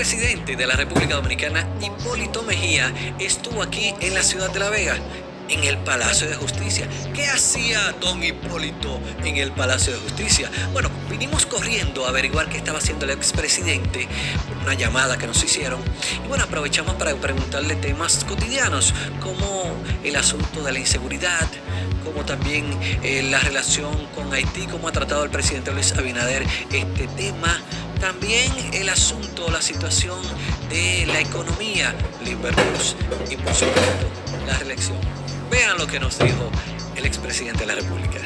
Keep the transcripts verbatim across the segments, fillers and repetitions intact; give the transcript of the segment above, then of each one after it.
expresidente de la República Dominicana, Hipólito Mejía, estuvo aquí en la ciudad de La Vega, en el Palacio de Justicia. ¿Qué hacía don Hipólito en el Palacio de Justicia? Bueno, vinimos corriendo a averiguar qué estaba haciendo el expresidente por una llamada que nos hicieron. Y bueno, aprovechamos para preguntarle temas cotidianos, como el asunto de la inseguridad, como también eh, la relación con Haití, cómo ha tratado el presidente Luis Abinader este tema. También el asunto, la situación de la economía, Limberluz y por supuesto la reelección. Vean lo que nos dijo el expresidente de la República.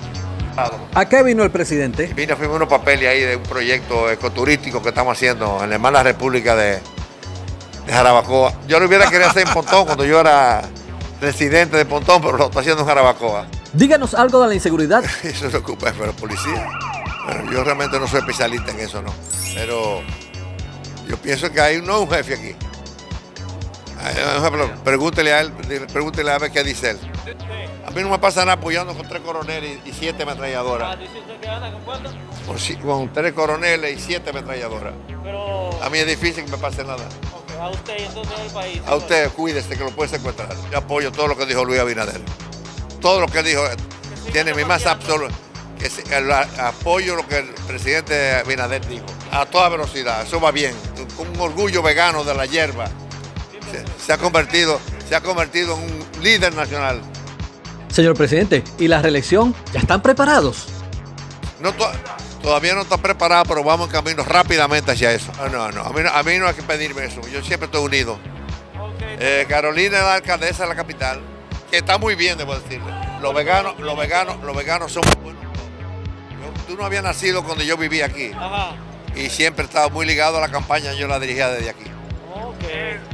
¿A qué vino el presidente? Vine a firmar unos papeles ahí de un proyecto ecoturístico que estamos haciendo en la hermana República de, de Jarabacoa. Yo lo hubiera querido hacer en Pontón cuando yo era residente de Pontón, pero lo estoy haciendo en Jarabacoa. Díganos algo de la inseguridad. Eso se ocupa de la policía. Bueno, yo realmente no soy especialista en eso, no. Pero yo pienso que hay no un jefe aquí. Por ejemplo, pregúntele a él, pregúntele a ver qué dice él. A mí no me pasa nada apoyando con tres coroneles y siete ametralladoras. ¿Dice usted que anda con cuánto? Con, con tres coroneles y siete ametralladoras. Pero... A mí es difícil que me pase nada. Okay. A usted y entonces al país. A usted, cuídese que lo puede secuestrar. Yo apoyo todo lo que dijo Luis Abinader. Todo lo que dijo tiene mi más absoluta. Que se, el, apoyo lo que el presidente Abinader dijo. A toda velocidad, eso va bien. Con un orgullo vegano de la hierba. Se, se, ha convertido, se ha convertido en un líder nacional. Señor presidente, ¿y la reelección? ¿Ya están preparados? No, to, todavía no está preparado, pero vamos en camino rápidamente hacia eso. No, no, no. A, mí no a mí no hay que pedirme eso. Yo siempre estoy unido. Okay. Eh, Carolina es la alcaldesa de la capital, que está muy bien, debo decirle. Los veganos, los veganos, los veganos son muy buenos. Yo, tú no habías nacido cuando yo vivía aquí. Ajá. Y siempre he estado muy ligado a la campaña, yo la dirigía desde aquí. Okay.